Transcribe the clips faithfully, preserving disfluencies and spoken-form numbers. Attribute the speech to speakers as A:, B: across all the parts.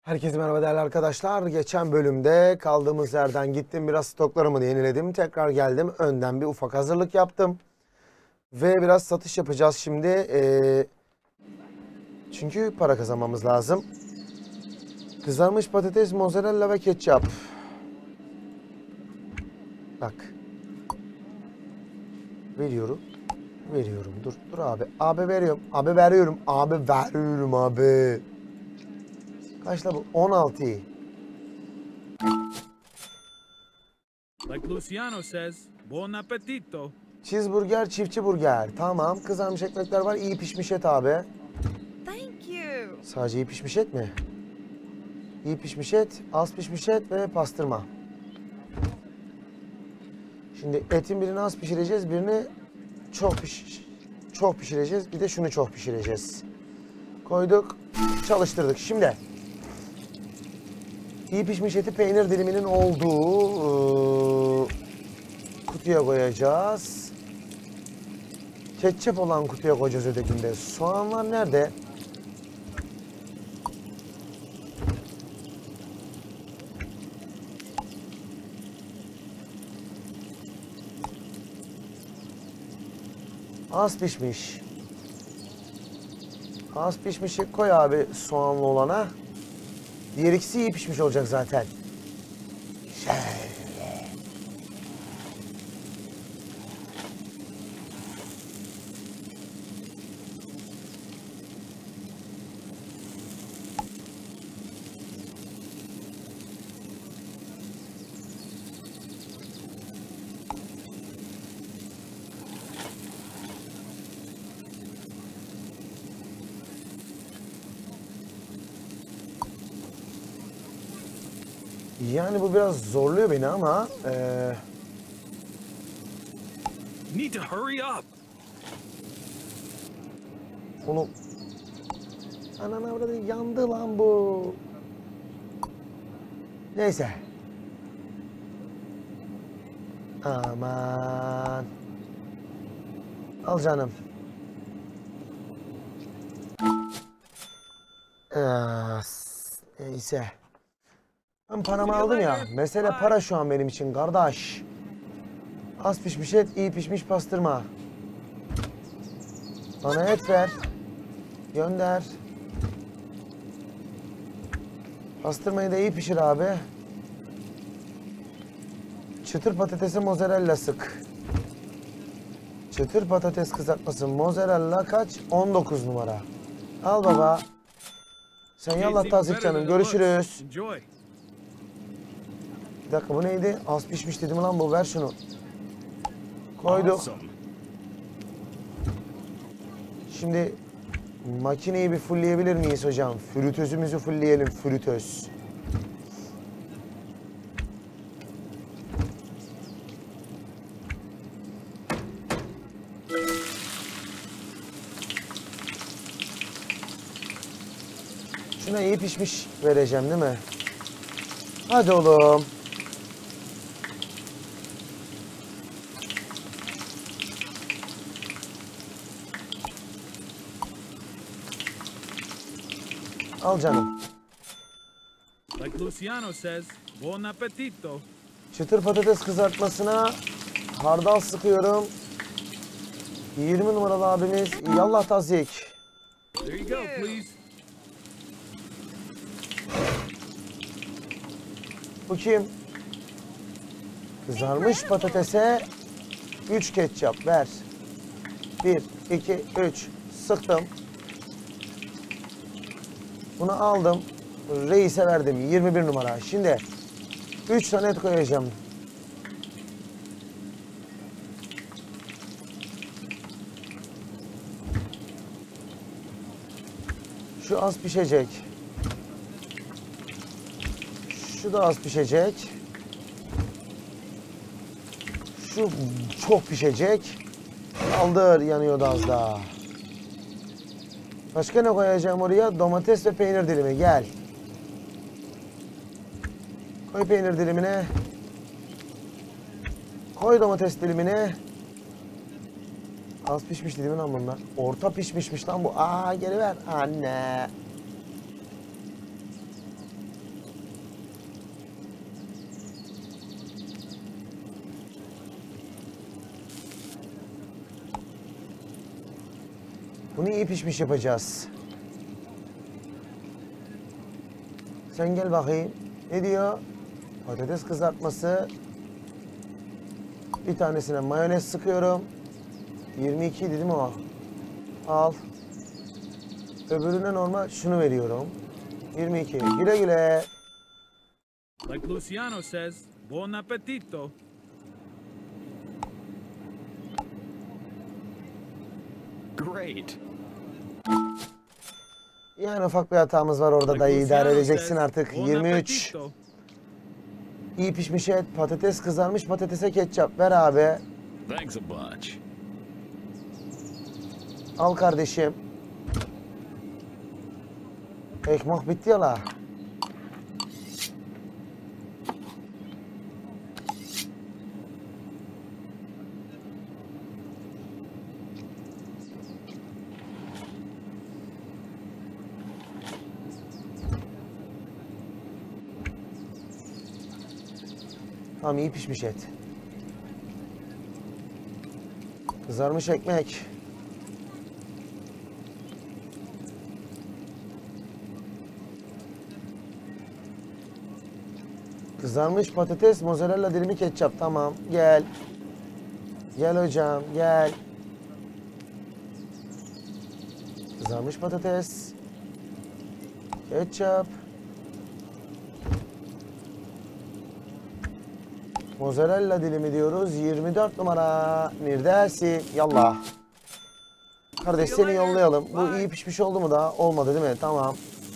A: Herkese merhaba değerli arkadaşlar. Geçen bölümde kaldığımız yerden gittim. Biraz stoklarımı yeniledim. Tekrar geldim. Önden bir ufak hazırlık yaptım. Ve biraz satış yapacağız şimdi. Ee, çünkü para kazanmamız lazım. Kızarmış patates, mozzarella ve ketçap. Bak. Veriyorum. Veriyorum. Dur, dur abi. Abi veriyorum. Abi veriyorum. Abi veriyorum abi. Kaçla bu? on altı.
B: Like Luciano says, buon appetito.
A: Cheeseburger, çiftçi burger. Tamam. Kızarmış ekmekler var. İyi pişmiş et abi.
C: Thank you.
A: Sadece iyi pişmiş et mi? İyi pişmiş et, az pişmiş et ve pastırma. Şimdi etin birini az pişireceğiz, birini çok piş çok pişireceğiz. Bir de şunu çok pişireceğiz. Koyduk, çalıştırdık. Şimdi iyi pişmiş eti peynir diliminin olduğu ıı, kutuya koyacağız. Ketçap olan kutuya koyacağız ötekinde. Soğanlar nerede? Az pişmiş. Az pişmişi koy abi soğanlı olana. Diğer ikisi iyi pişmiş olacak zaten. Şöyle. Yani bu biraz zorluyor beni ama ee...
B: Need to hurry up.
A: Onu anana burada yandı lan bu. Neyse. Aman. Al canım. Ee, neyse. Ben paramı aldım ya. Mesele para şu an benim için kardeş. Az pişmiş et, iyi pişmiş pastırma. Bana et ver. Gönder. Pastırmayı da iyi pişir abi. Çıtır patatesi mozzarella sık. Çıtır patates kızartması mozzarella kaç? on dokuz numara. Al baba. Sen yallah tazik canım. Görüşürüz.
B: Enjoy.
A: Bir dakika bu neydi? Az pişmiş dedim lan bu. Ver şunu. Koyduk.
B: Awesome.
A: Şimdi makineyi bir fullleyebilir miyiz hocam? Fritözümüzü fullleyelim. Fritöz. Şuna iyi pişmiş vereceğim değil mi? Hadi oğlum. Al canım.
B: Like Luciano says, buon appetito.
A: Çıtır patates kızartmasına hardal sıkıyorum. yirmi numaralı abimiz yallah tazik.
B: There you go, please.
A: Bu kim? Kızarmış patatese üç ketçap ver. bir, iki, üç. Sıktım. Bunu aldım. Reis'e verdim. yirmi bir numara. Şimdi üç tane et koyacağım. Şu az pişecek. Şu da az pişecek. Şu çok pişecek. Kaldır, yanıyordu az daha. Başka ne koyacağım oraya? Domates ve peynir dilimi. Gel. Koy peynir dilimine. Koy domates dilimine. Az pişmiş değil mi lan bunlar? Orta pişmişmiş lan bu. Aa geri ver. Anne. Bunu iyi pişmiş yapacağız. Sen gel bakayım. Ne diyor? Patates kızartması. Bir tanesine mayonez sıkıyorum. yirmi iki idi değil mi o? Al. Öbürüne normal şunu veriyorum. yirmi iki. Güle güle.
B: Like Luciano says, buon appetito.
D: Great.
A: Yani ufak bir hatamız var orada da
B: Like
A: idare
B: Luciano
A: edeceksin
B: says,
A: artık.
B: buon
A: yirmi üç.
B: appetito.
A: İyi pişmiş et, patates kızarmış, patatese ketçap ver abi.
D: Thanks a bunch.
A: Al kardeşim. Ekmek bitti ya la. Tamam, iyi pişmiş et. Kızarmış ekmek. Kızarmış patates, mozzarella dilimi, ketçap. Tamam, gel. Gel hocam, gel. Kızarmış patates. Ketçap. Mozzarella dilimi diyoruz. yirmi dört numara. Neredesin? Yallah. Kardeş seni yollayalım. Bu iyi pişmiş oldu mu daha? Olmadı değil mi? Tamam.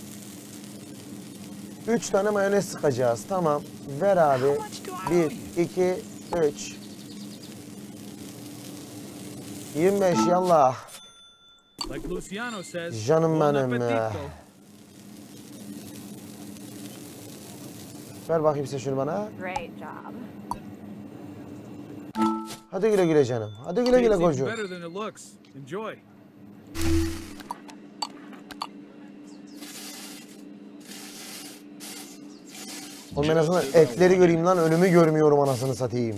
A: üç tane mayonez sıkacağız. Tamam. Ver abi. bir, iki, üç. yirmi beş yallah.
B: Like Luciano says,
A: Canım
B: buon
A: benim ya.
B: appetito.
A: Ver bakayım sen şunu bana.
C: Great job.
A: Hadi güle güle canım. Hadi güle güle
B: Tastes even
A: kocuğum.
B: better than it looks. Enjoy.
A: Oğlum en azından etleri göreyim lan. Önümü görmüyorum anasını satayım.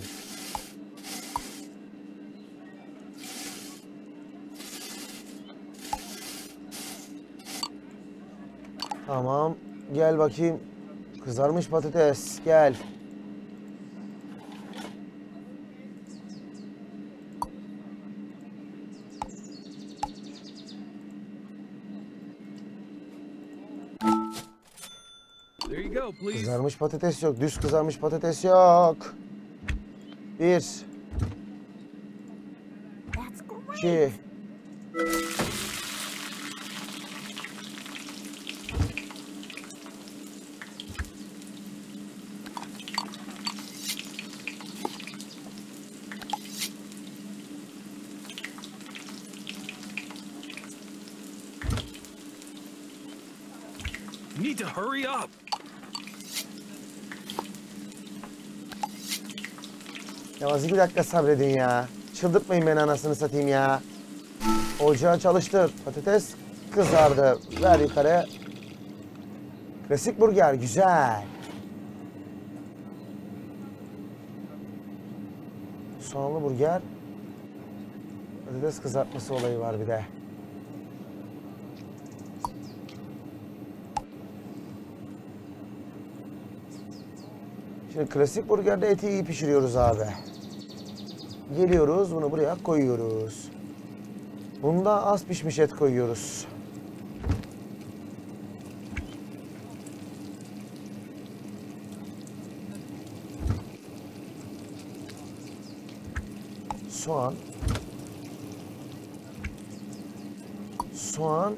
A: Tamam. Gel bakayım. Kızarmış patates. Gel.
B: There you go, please.
A: Kızarmış patates yok. Düz kızarmış patates yok. Bir.
C: That's great.
A: İki.
B: You need to hurry up.
A: Ya az iki dakika sabredin ya. Çıldırtmayın beni anasını satayım ya. Ocağı çalıştır. Patates kızardı. Ver yukarı. Klasik burger güzel. Soğanlı burger. Patates kızartması olayı var bir de. Şimdi klasik burgerde eti iyi pişiriyoruz abi. Geliyoruz, bunu buraya koyuyoruz. Bunda az pişmiş et koyuyoruz. Soğan. Soğan.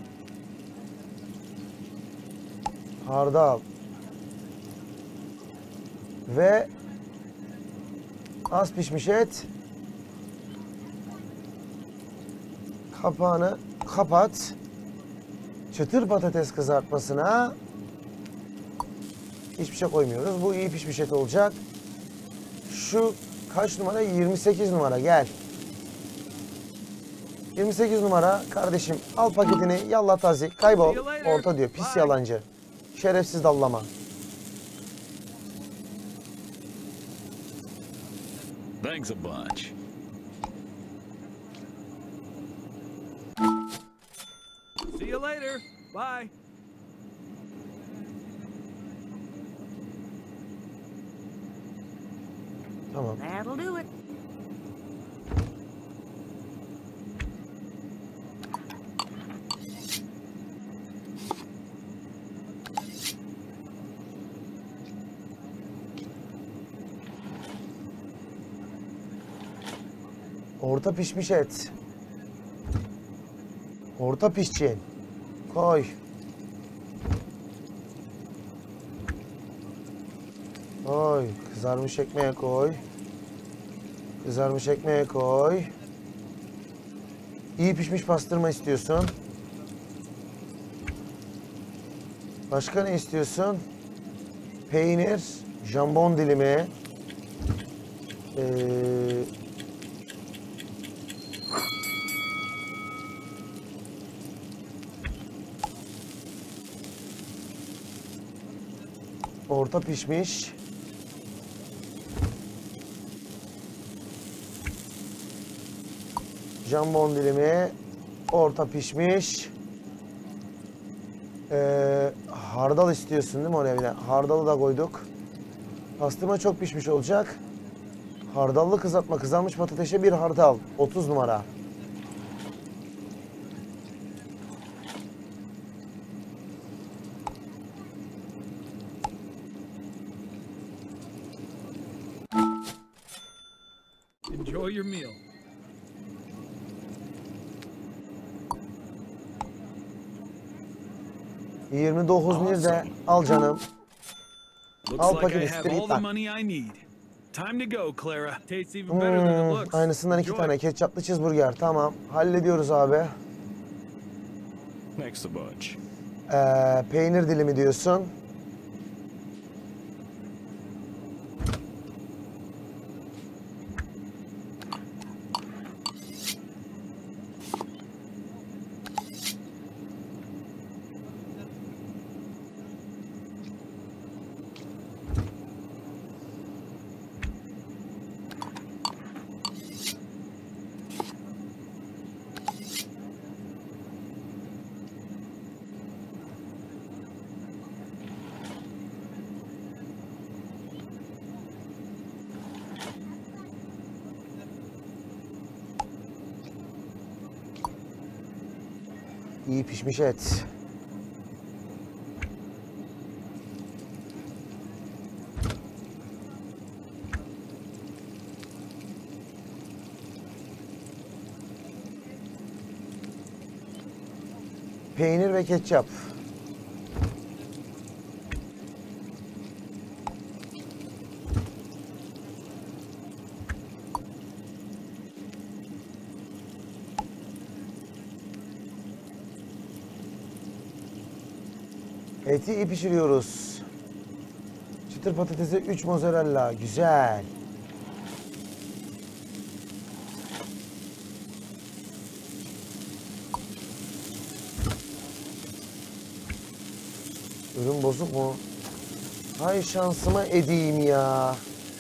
A: Hardal. Ve az pişmiş et. Kapağını kapat. Çıtır patates kızartmasına hiçbir şey koymuyoruz. Bu iyi pişmiş et olacak. Şu kaç numara? yirmi sekiz numara. Gel. yirmi sekiz numara kardeşim, al paketini, yallah tazi, kaybol. Orta diyor, pis yalancı. Şerefsiz dallama.
D: Thanks a bunch.
B: Bye.
A: Tamam.
C: That'll do it.
A: Orta pişmiş et. Orta pişçin. Koy. Koy. Kızarmış ekmeğe koy. Kızarmış ekmeğe koy. İyi pişmiş pastırma istiyorsun. Başka ne istiyorsun? Peynir, jambon dilimi. Ee, orta pişmiş. Jambon dilimi, orta pişmiş. Ee, hardal istiyorsun değil mi oraya bir de? Hardalı da koyduk. Pastırma çok pişmiş olacak. Hardallı kızartma, kızarmış patatese bir hardal. otuz numara.
B: Enjoy your meal.
A: yirmi dokuz lira al canım.
B: Looks
A: Al
B: like I
A: paketi
B: have
A: street
B: all the
A: bak.
B: money I need. Time to go, Clara. Tastes even better than it
A: Hmm,
B: looks.
A: aynısından iki
B: Enjoy.
A: tane ketçaplı cheeseburger. Tamam. Hallediyoruz abi.
D: Thanks a bunch.
A: Ee, peynir dilimi diyorsun. İyi pişmiş et. Peynir ve ketçap. Eti iyi pişiriyoruz. Çıtır patatesi üç mozzarella. Güzel. Ürün bozuk mu? Hay şansıma edeyim ya.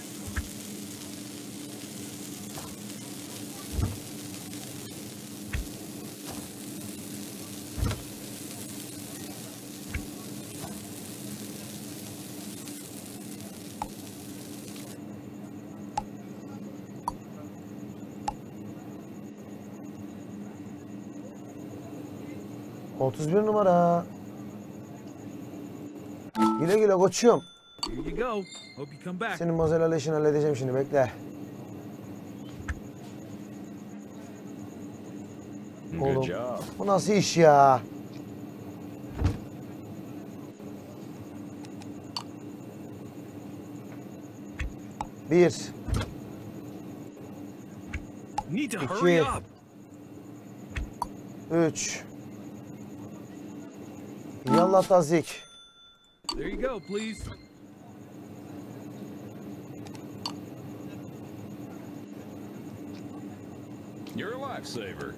A: otuz bir numara. Güle güle koçum.
B: Here you go. Hope you come back.
A: Senin mozzarella işini halledeceğim şimdi, bekle.
D: Good
A: Oğlum,
D: job.
A: bu nasıl iş ya? Bir.
B: Need to
A: İki.
B: hurry up.
A: Üç. Yallah tazik.
B: There you go, please.
D: You're a lifesaver.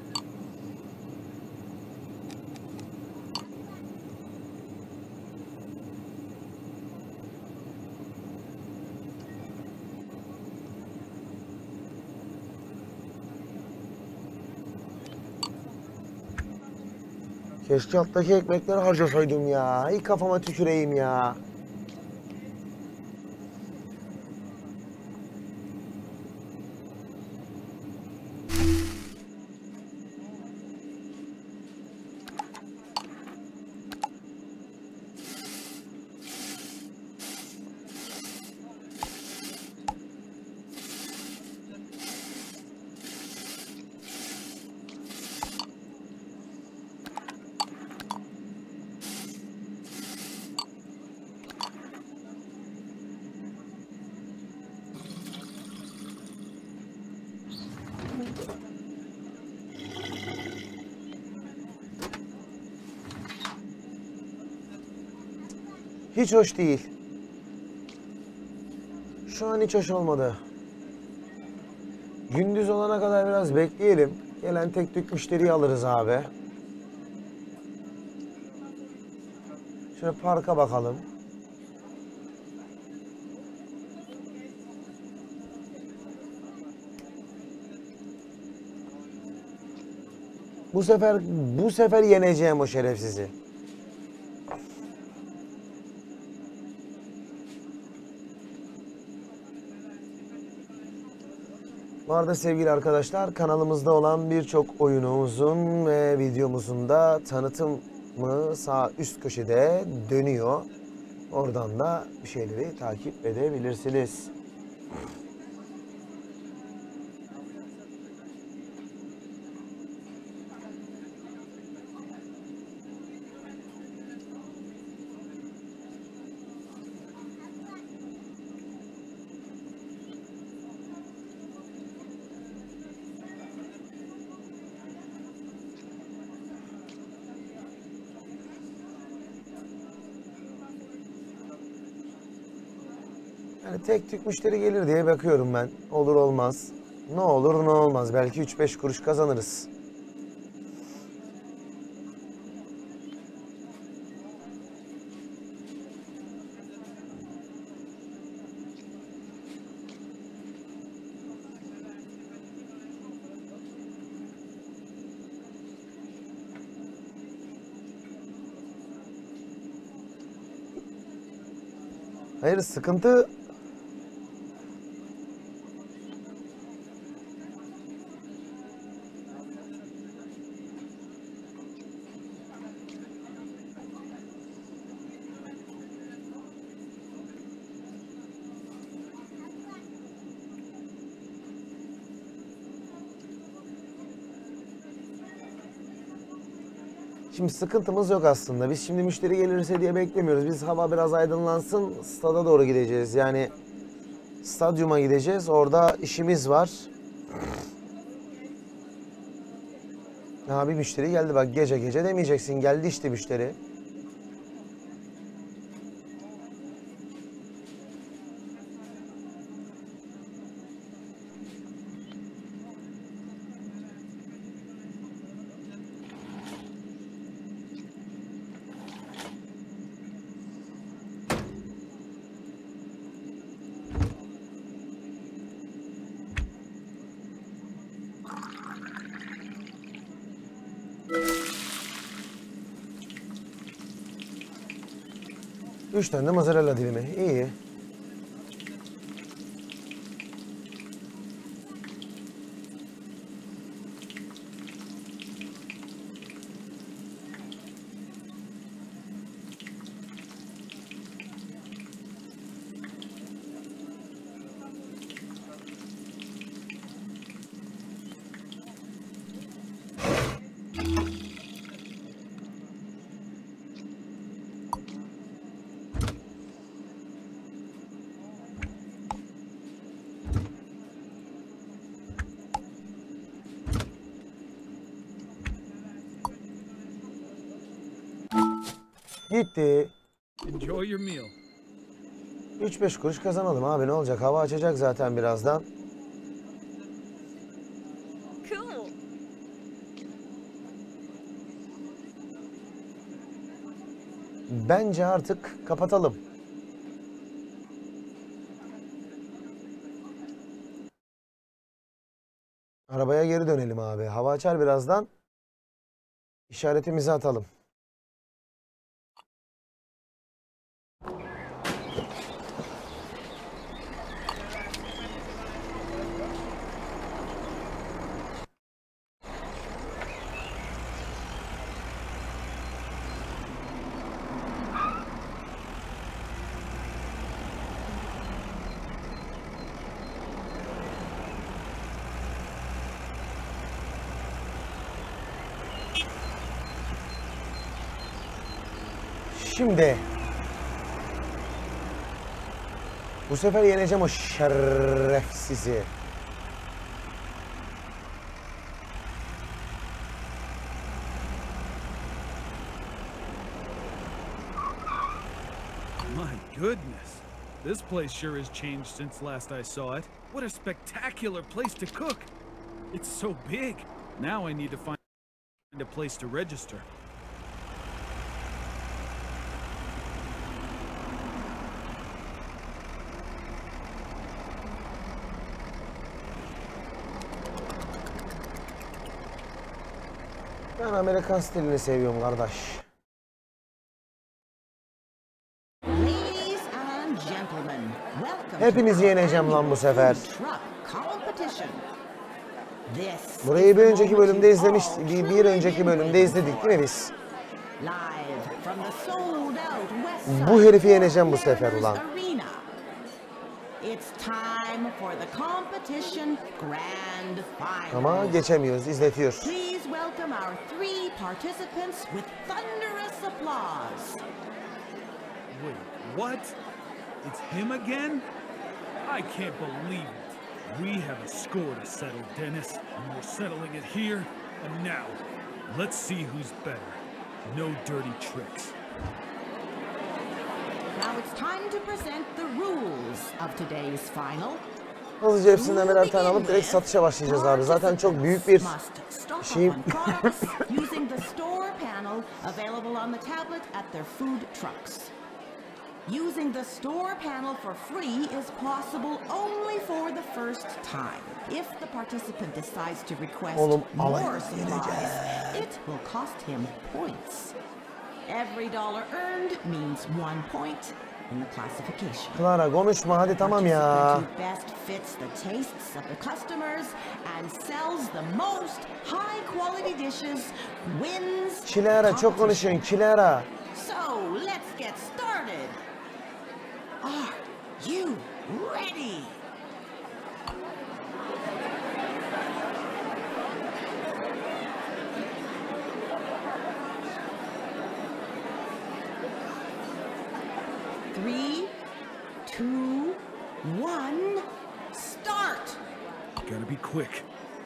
A: Keşke alttaki ekmekleri harcasaydım ya. İlk kafama tüküreyim ya. Hiç hoş değil. Şu an hiç hoş olmadı. Gündüz olana kadar biraz bekleyelim. Gelen tek tük müşteriyi alırız abi. Şöyle parka bakalım. Bu sefer bu sefer yeneceğim o şerefsizi. Bu arada sevgili arkadaşlar, kanalımızda olan birçok oyunumuzun ve videomuzun da tanıtımı sağ üst köşede dönüyor. Oradan da bir şeyleri takip edebilirsiniz. Yani tek tük müşteri gelir diye bakıyorum ben. Olur olmaz. Ne olur ne olmaz. Belki üç beş kuruş kazanırız. Hayır, sıkıntı Şimdi sıkıntımız yok aslında. Biz şimdi müşteri gelirse diye beklemiyoruz. Biz hava biraz aydınlansın, stada doğru gideceğiz. Yani stadyuma gideceğiz. Orada işimiz var. Ha, bir müşteri geldi bak, gece gece demeyeceksin. Geldi işte müşteri. Üç tane de mozzarella dilimi. İyi. Gitti.
B: Enjoy your meal.
A: üç beş kuruş kazanalım abi, ne olacak? Hava açacak zaten birazdan.
C: Cool.
A: Bence artık kapatalım. Arabaya geri dönelim abi. Hava açar birazdan. İşaretimizi atalım. Şimdi bu sefer yeneceğim o şerefsizi.
B: My goodness. This place sure has changed since last I saw it. What a spectacular place to cook. It's so big. Now I need to find a place to register.
A: Ben Amerikan stilini seviyorum kardeş.
E: Ladies and gentlemen, welcome
A: Hepinizi
E: to our
A: yeneceğim lan bu sefer.
E: truck competition. This
A: Burayı bir
E: is the
A: önceki
E: moment
A: bölümde
E: you
A: izlemiş,
E: all
A: bir, bir
E: truly
A: önceki
E: been
A: bölümde
E: waiting
A: izledik
E: for.
A: değil mi biz?
E: Live from the sold out West
A: Bu
E: Side
A: herifi yeneceğim bu
E: Fort
A: sefer
E: Mariners
A: ulan.
E: Arena. It's time for the competition grand final.
A: Ama geçemiyoruz, izletiyor.
E: Please welcome our three participants with thunderous applause.
B: Wait, what? It's him again? I can't believe it. We have a score to settle, Dennis, and we're settling it here and now. Let's see who's better. No dirty tricks.
E: Now it's time to present the rules of today's final.
A: Hızlıca hepsinden birer tane alıp direkt satışa başlayacağız abi. Zaten çok büyük bir şey...
E: Using the store panel available on the tablet at their food trucks. Using the store panel for free is possible only for the first time. If the participant decides to request
A: Oğlum,
E: more
A: alayım,
E: supplies, it will cost him points. Every dollar earned means one point in the classification.
A: Clara konuşma hadi tamam ya.
E: Participant who best fits the tastes of the customers and sells the most high quality dishes wins. the
A: Clara çok
E: competition.
A: konuşuyorsun Clara.
E: So let's get started. Are you ready? Three, two, one, start!
B: Gotta be quick.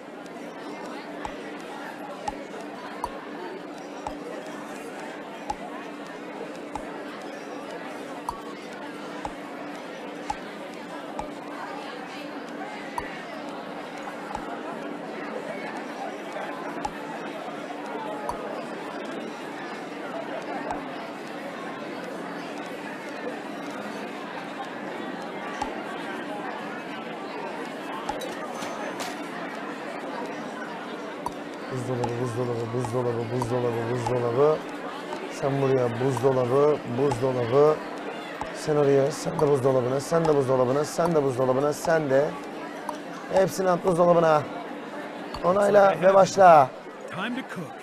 A: Buzdolabı, buzdolabı, buzdolabı, buzdolabı, buzdolabı. Sen buraya buzdolabı, buzdolabı. Sen oraya, sen de buzdolabına, sen de buzdolabına, sen de buzdolabına, sen de. Hepsini at buzdolabına. Onayla ve başla.
B: Time to cook.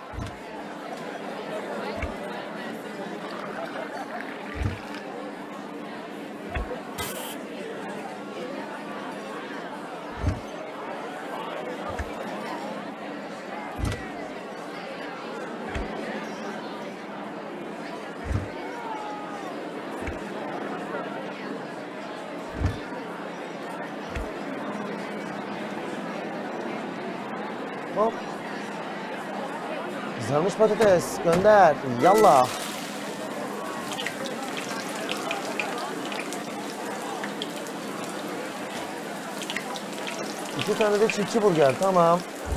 A: Hop. Kızarmış patates gönder. Yallah. İki tane de çiftçi burger. Tamam.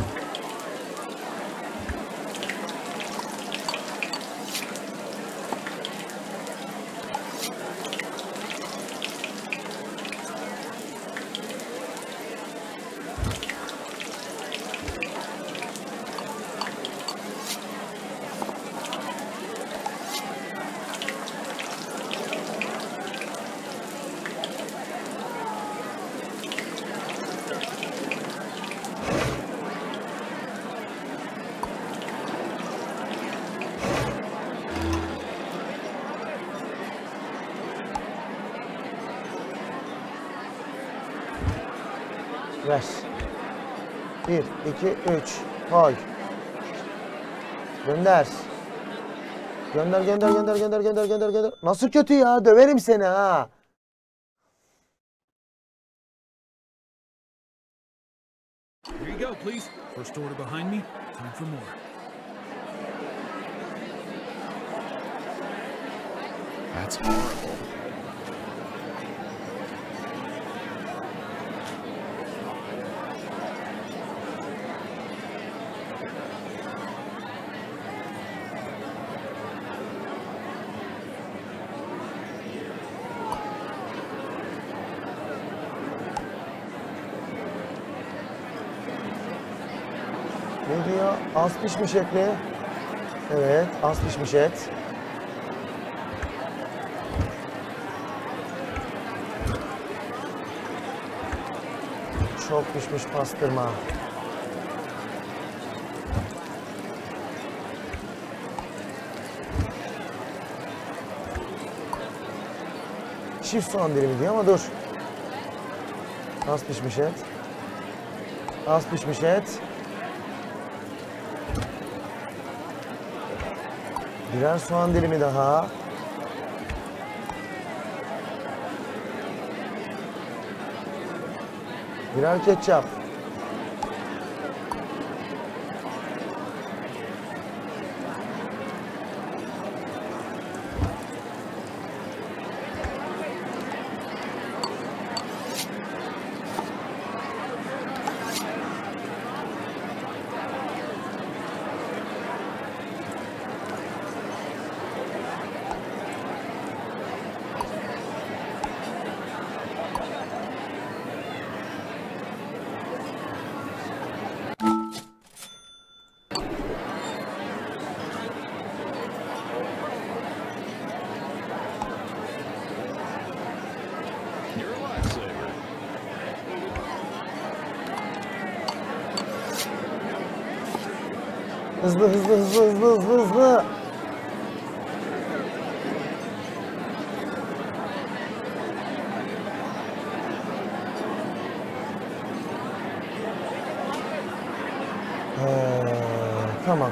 A: Ver. Bir, iki, üç. Koy. Gönder. Gönder gönder gönder gönder gönder gönder gönder. Nasıl kötü ya? Döverim seni ha.
B: Here you go, please. First order behind me. Time for more.
D: That's horrible.
A: Ne diyor? Az pişmiş et mi? Evet, az pişmiş et. Çok pişmiş pastırma. Çift soğan dilimi diyor ama dur. Az pişmiş et. Az pişmiş et. Birer soğan dilimi daha. Birer ketçap.
D: You're a lifesaver.
A: Hızlı hızlı hızlı hızlı hızlı hızlı. Ee, tamam.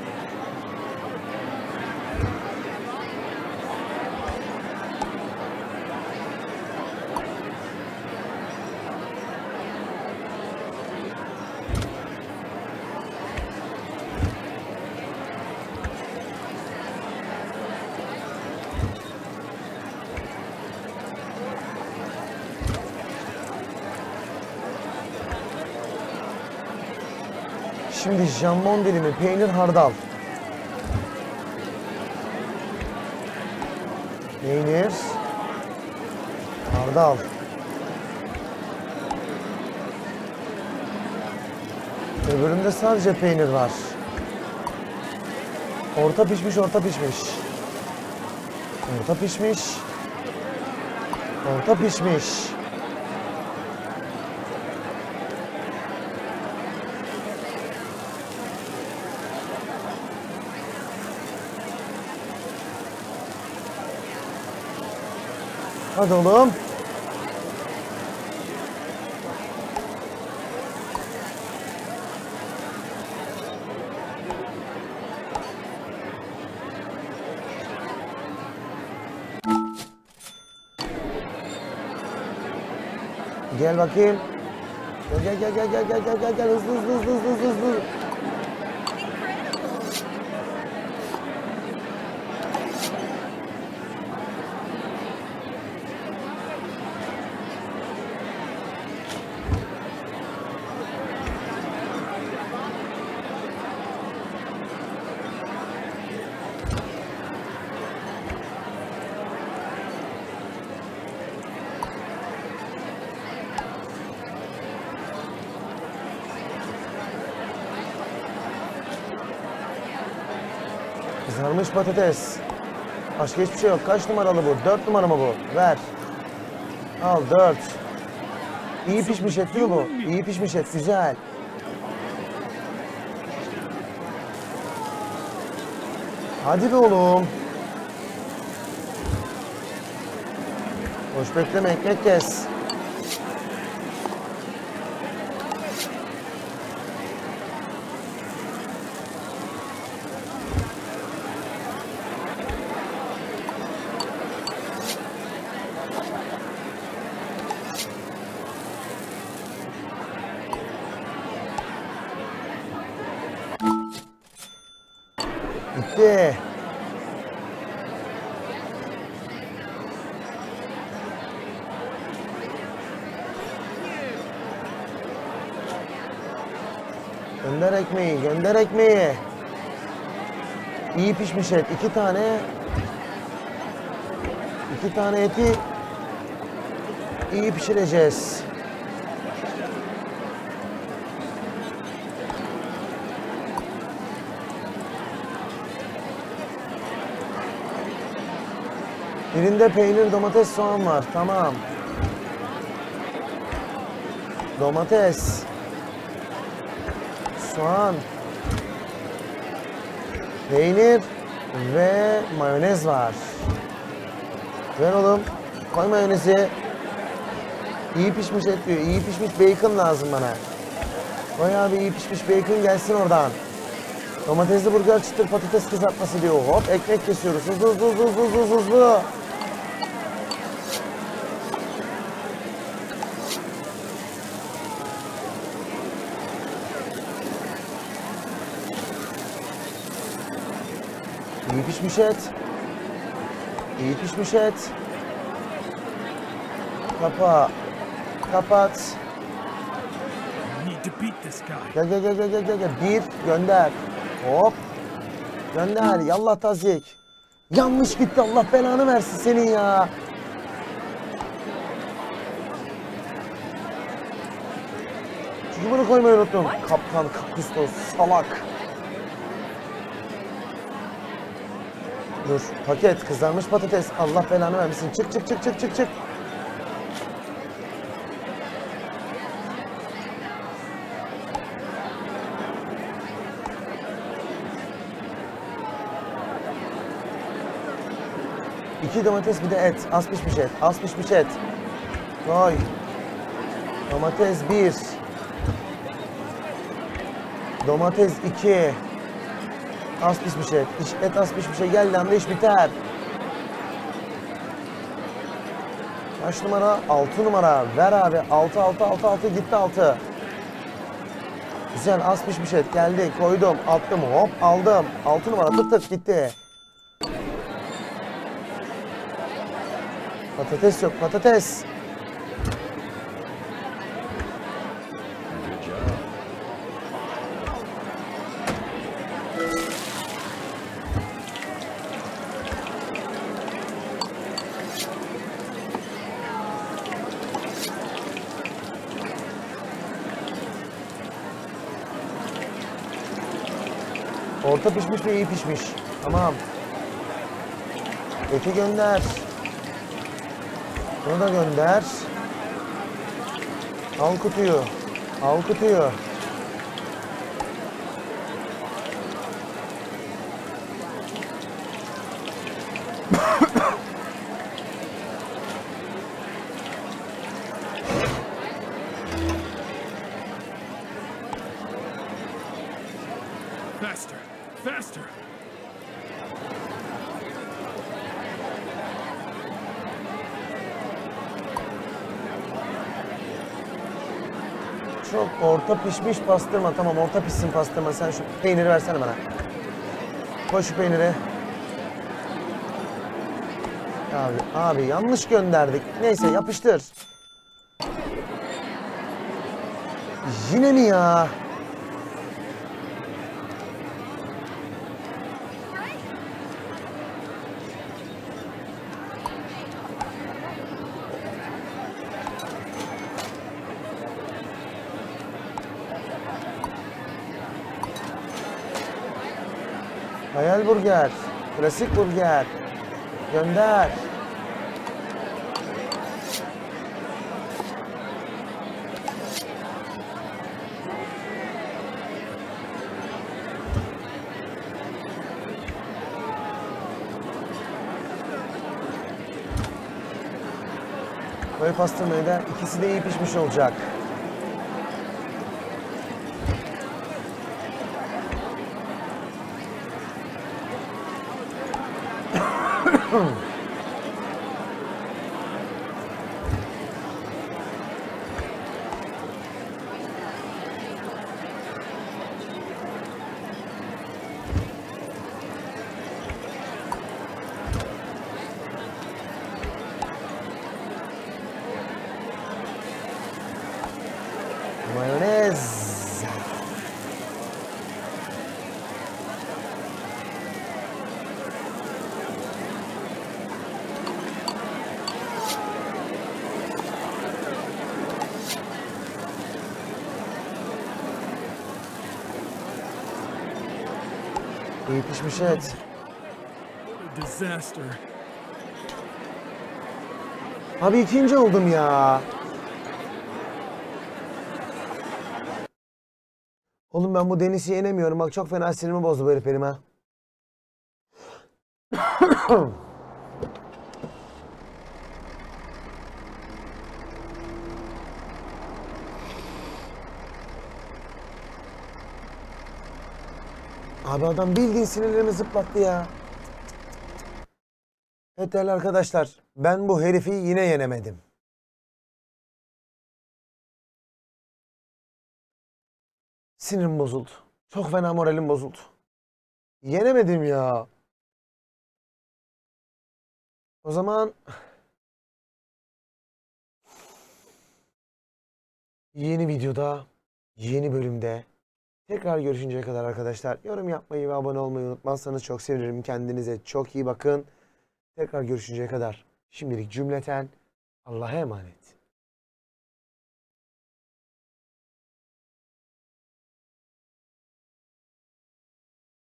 A: Şimdi jambon dilimi, peynir, hardal. Peynir, hardal. Öbüründe sadece peynir var. Orta pişmiş, orta pişmiş. Orta pişmiş. Orta pişmiş. Hadi oğlum. Gel bakayım. Gel gel gel gel gel gel gel gel hızlı hızlı hızlı hızlı hızlı. Kızarmış patates. Başka hiçbir şey yok. Kaç numaralı bu? Dört numara mı bu? Ver. Al dört. İyi pişmiş et değil mi bu? İyi pişmiş et. Güzel. Hadi be oğlum. Boş bekleme, ekmek kes. Bitti. Gönder ekmeği, gönder ekmeği. İyi pişmiş et. İki tane. İki tane eti iyi pişireceğiz. Birinde peynir, domates, soğan var. Tamam. Domates. Soğan. Peynir ve mayonez var. Ver oğlum. Koy mayonezi. İyi pişmiş et diyor. İyi pişmiş bacon lazım bana. Koy abi iyi pişmiş bacon gelsin oradan. Domatesli burger, çıtır patates kızartması diyor. Hop ekmek kesiyoruz. Hızlı hızlı hızlı hızlı hızlı hızlı. İyi pişmiş et. İyi pişmiş et. Kapa. Kapat.
B: I need to beat this guy.
A: Gel gel gel gel gel gel. gel. Bir gönder. Hop. Gönder. Yallah tazyik. Yanlış gitti. Allah belanı versin senin ya. Çünkü bunu koymayı unuttum. Kaptan Kakustos salak. Dur. Paket. Kızarmış patates. Allah belanı vermesin. Çık çık çık çık çık çık. İki domates bir de et. Az pişmiş et. Az pişmiş et. Koy. Domates bir. Domates iki. Az pişmiş et. İş, et az pişmiş et. Gel lan iş biter. Kaç numara? Altı numara. Ver abi. Altı altı altı altı gitti altı. Güzel az pişmiş et. Geldi. Koydum. Attım. Hop aldım. Altı numara. Tık tık gitti. Patates yok, patates.
D: Good job.
A: Orta pişmiş ve iyi pişmiş. Tamam. Eti gönder. Bunu da gönder. Al kutuyu. Al kutuyu.
B: Faster, faster.
A: Çok orta pişmiş pastırma. Tamam orta pişsin pastırma. Sen şu peyniri versene bana. Koy şu peyniri. Abi, abi yanlış gönderdik. Neyse yapıştır. Yine mi ya? Hayal burger. Klasik burger. Gönder. Koy pastırmayı da ikisi de iyi pişmiş olacak. İyi pişmiş et.
B: What a disaster.
A: Abi ikinci oldum ya. Oğlum ben bu Deniz'i yenemiyorum. Bak çok fena sinirimi bozdu bu herif benim ha. Abi adam bildiğin sinirlerimi zıplattı ya. Evet değerli arkadaşlar. Ben bu herifi yine yenemedim. Sinirim bozuldu. Çok fena moralim bozuldu. Yenemedim ya. O zaman yeni videoda, yeni bölümde tekrar görüşünceye kadar arkadaşlar yorum yapmayı ve abone olmayı unutmazsanız çok sevinirim. Kendinize çok iyi bakın. Tekrar görüşünceye kadar şimdilik cümleten Allah'a emanet.